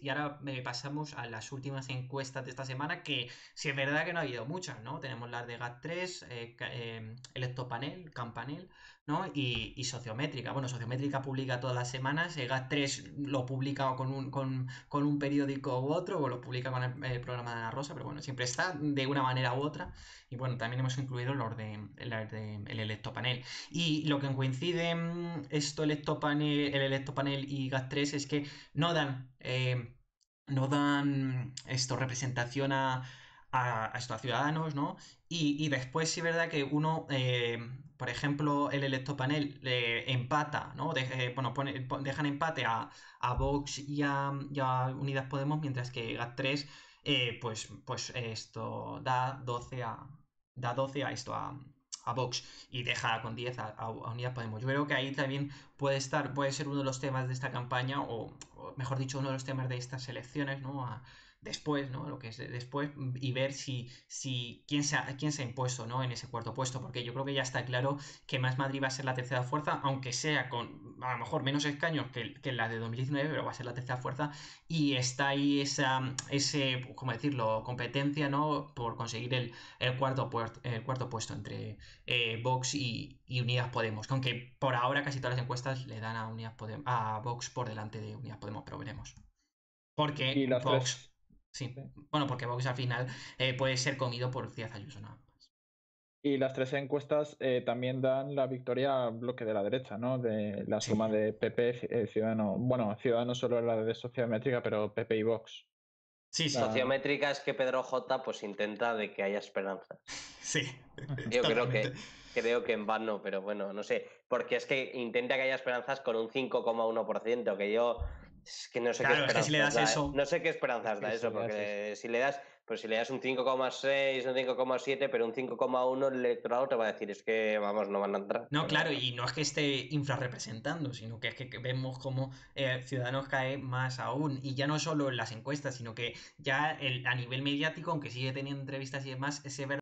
Y ahora pasamos a las últimas encuestas de esta semana, que sí es verdad que no ha habido muchas, ¿no? Tenemos las de GAT3, Electopanel, Campanel, ¿no? Y Sociométrica. Bueno, Sociométrica publica todas las semanas, GAT3 lo publica con un periódico u otro, o lo publica con el programa de Ana Rosa, pero bueno, siempre está de una manera u otra. Y bueno, también hemos incluido los de el Electopanel. Y lo que coincide el Electopanel y GAT3 es que no dan, no dan representación a ciudadanos, ¿no? Y después sí es verdad que uno, por ejemplo, el electopanel empata, ¿no? Bueno, dejan empate a Vox y a Unidas Podemos, mientras que GAT3 pues esto da 12 a esto a Vox y deja con 10 a Unidas Podemos. Yo creo que ahí también puede ser uno de los temas de esta campaña, o mejor dicho, uno de los temas de estas elecciones, ¿no? Después, ¿no? Lo que es después, y ver si quién se ha impuesto, ¿no? En ese cuarto puesto, porque yo creo que ya está claro que Más Madrid va a ser la tercera fuerza, aunque sea con a lo mejor menos escaños que la de 2019, pero va a ser la tercera fuerza, y está ahí ¿cómo decirlo?, competencia, ¿no? Por conseguir el cuarto puesto entre Vox y Unidas Podemos, que aunque por ahora casi todas las encuestas le dan a Vox por delante de Unidas Podemos, pero veremos. Porque Y las Vox, tres, sí, sí. bueno, porque Vox al final puede ser comido por Díaz Ayuso nada más. Y las tres encuestas también dan la victoria al bloque de la derecha, ¿no? De la Sí, suma de PP, Ciudadanos, bueno, Ciudadanos solo la de sociométrica, pero PP y Vox. sí, sí, La... Sociométrica es que Pedro J pues intenta de que haya esperanza. sí, Yo totalmente. creo que en vano, pero bueno, no sé, porque es que intenta que haya esperanzas con un 5,1%, que yo es que no sé qué Claro, es que si le esperanzas das da, ¿eh? eso, No sé qué Es esperanzas que da si eso, le das eso. porque si le das, pues si le das un 5,6, un 5,7, pero un 5,1 el electorado te va a decir, es que vamos, no van a entrar, no, pero claro, bueno. y no es que esté infrarrepresentando, sino que es que vemos cómo Ciudadanos cae más aún, y ya no solo en las encuestas, sino que ya a nivel mediático, aunque sigue teniendo entrevistas y demás, ese